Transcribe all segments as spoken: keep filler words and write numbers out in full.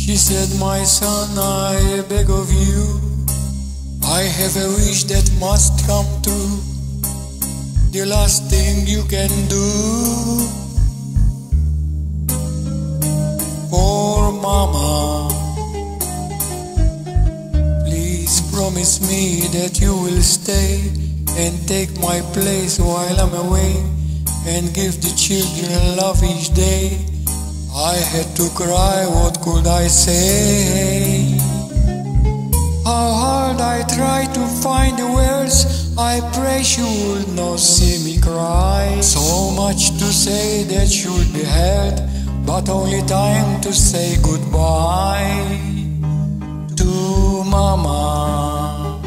She said, my son, I beg of you, I have a wish that must come true. The last thing you can do for Mama. Please promise me that you will stay and take my place while I'm away, and give the children love each day. I had to cry, what could I say? How hard I tried to find the words, I pray she would not see me cry. So much to say that should be heard, but only time to say goodbye to Mama.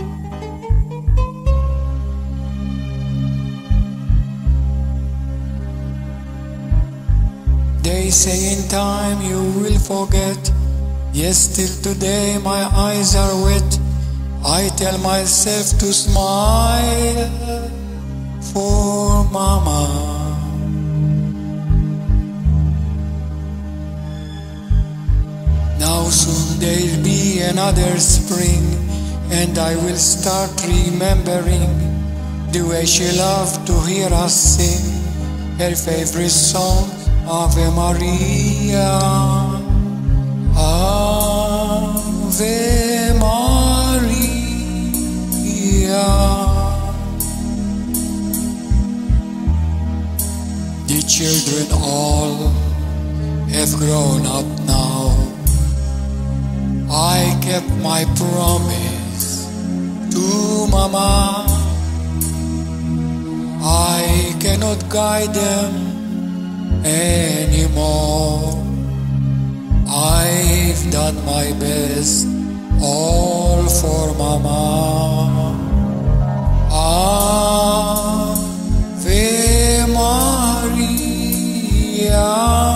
They say in time you will forget. Yes, till today my eyes are wet. I tell myself to smile for Mama. Now soon there'll be another spring, and I will start remembering the way she loved to hear us sing her favorite song, Ave Maria, Ave Maria. The children all have grown up now. I kept my promise to Mama. I cannot guide them anymore. I've done my best, all for Mama. Ave Maria.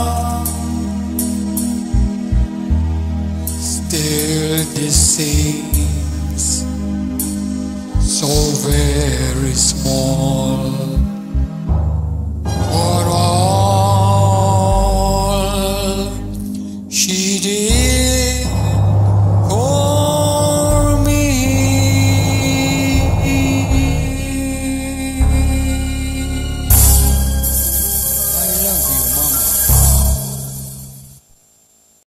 Still this seems so very small. For all she did